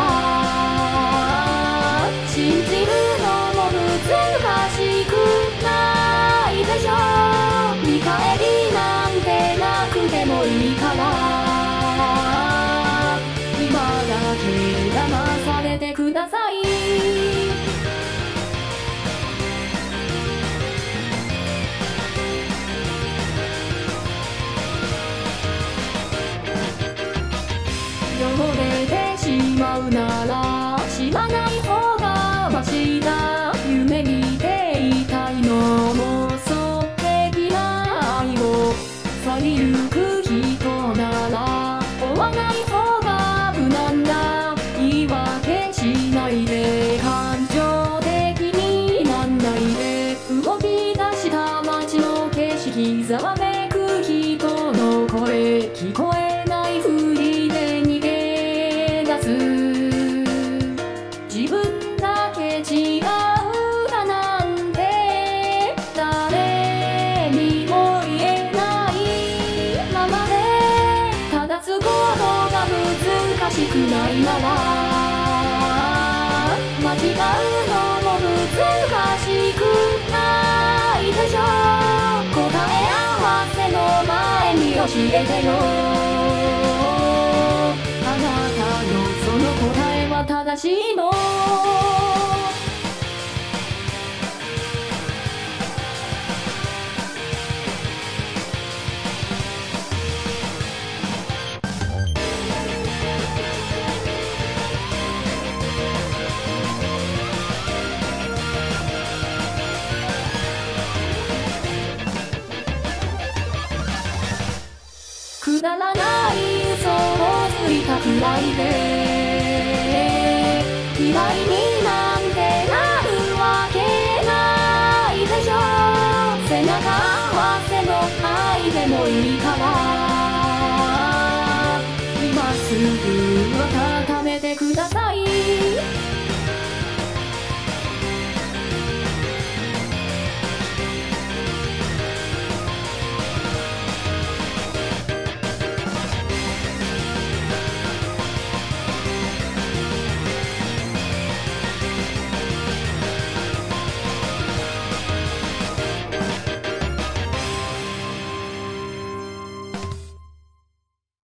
は信じるのも難しくないでしょ。見返りなんてなくてもいいから今だけ騙されてください。汚れてしまうなら知らない方がマシだ。夢見ていたいのもそ的な愛を去りゆく人なら追わない方が無難だ。言い訳しないで感情的になんないで動き出した街の景色ざわめく人の声聞こえないふりで逃げ自分だけ違うだなんて誰にも言えないままで正すことが難しくないなら間違うのも難しくないでしょ。答え合わせの前に教えてよあなたのその答えは正しいの。くだらない嘘をついたくらいで嫌いになんてなるわけないでしょ。背中合わせの愛でもいいから